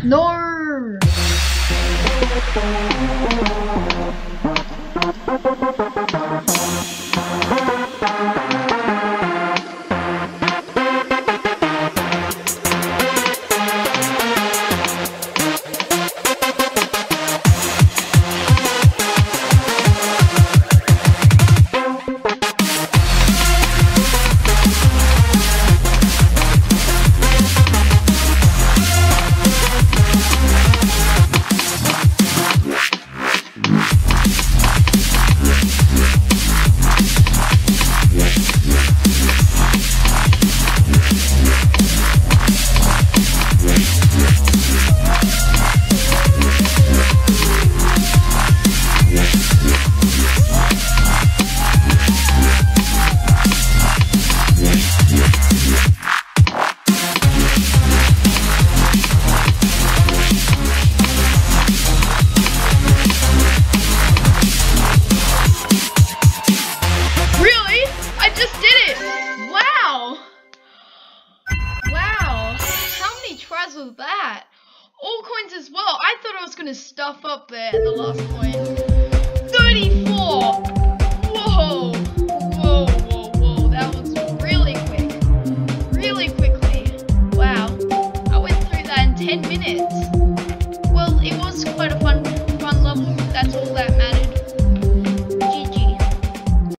No! Was that? All coins as well. I thought I was gonna stuff up there at the last point. 30